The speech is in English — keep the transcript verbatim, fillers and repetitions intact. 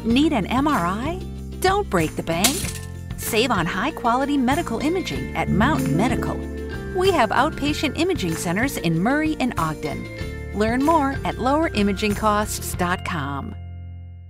Need an M R I? Don't break the bank. Save on high-quality medical imaging at Mountain Medical. We have outpatient imaging centers in Murray and Ogden. Learn more at lower imaging costs dot com.